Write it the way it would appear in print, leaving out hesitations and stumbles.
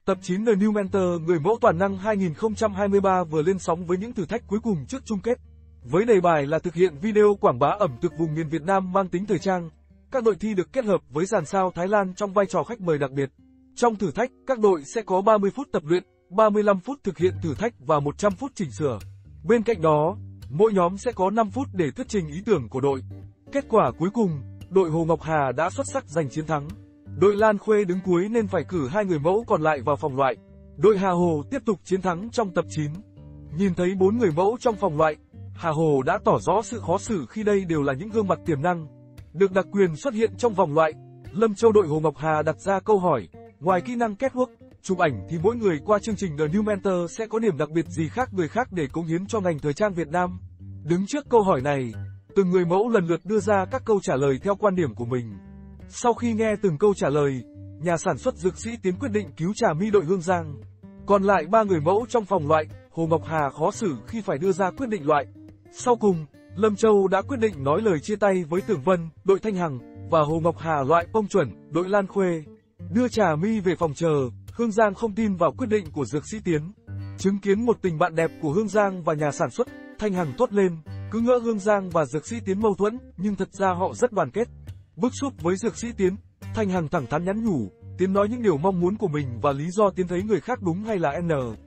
Tập 9 The New Mentor, người mẫu toàn năng 2023 vừa lên sóng với những thử thách cuối cùng trước chung kết. Với đề bài là thực hiện video quảng bá ẩm thực vùng miền Việt Nam mang tính thời trang, các đội thi được kết hợp với dàn sao Thái Lan trong vai trò khách mời đặc biệt. Trong thử thách, các đội sẽ có 30 phút tập luyện, 35 phút thực hiện thử thách và 100 phút chỉnh sửa. Bên cạnh đó, mỗi nhóm sẽ có 5 phút để thuyết trình ý tưởng của đội. Kết quả cuối cùng, đội Hồ Ngọc Hà đã xuất sắc giành chiến thắng. Đội Lan Khuê đứng cuối nên phải cử 2 người mẫu còn lại vào vòng loại. Đội Hà Hồ tiếp tục chiến thắng trong tập 9. Nhìn thấy 4 người mẫu trong vòng loại, Hà Hồ đã tỏ rõ sự khó xử khi đây đều là những gương mặt tiềm năng được đặc quyền xuất hiện trong vòng loại. Lâm Châu đội Hồ Ngọc Hà đặt ra câu hỏi, ngoài kỹ năng catwalk, chụp ảnh thì mỗi người qua chương trình The New Mentor sẽ có điểm đặc biệt gì khác người khác để cống hiến cho ngành thời trang Việt Nam? Đứng trước câu hỏi này, từng người mẫu lần lượt đưa ra các câu trả lời theo quan điểm của mình. Sau khi nghe từng câu trả lời, nhà sản xuất Dược Sĩ Tiến quyết định cứu Trà My đội Hương Giang. Còn lại 3 người mẫu trong vòng loại, Hồ Ngọc Hà khó xử khi phải đưa ra quyết định loại. Sau cùng, Lâm Châu đã quyết định nói lời chia tay với Tưởng Vân, đội Thanh Hằng, và Hồ Ngọc Hà loại Pông Chuẩn, đội Lan Khuê. Đưa Trà My về phòng chờ, Hương Giang không tin vào quyết định của Dược Sĩ Tiến. Chứng kiến một tình bạn đẹp của Hương Giang và nhà sản xuất, Thanh Hằng thốt lên, cứ ngỡ Hương Giang và Dược Sĩ Tiến mâu thuẫn, nhưng thật ra họ rất đoàn kết. Bức xúc với Dược Sĩ Tiến, Thanh Hằng thẳng thắn nhắn nhủ, Tiến nói những điều mong muốn của mình và lý do Tiến thấy người khác đúng hay là N.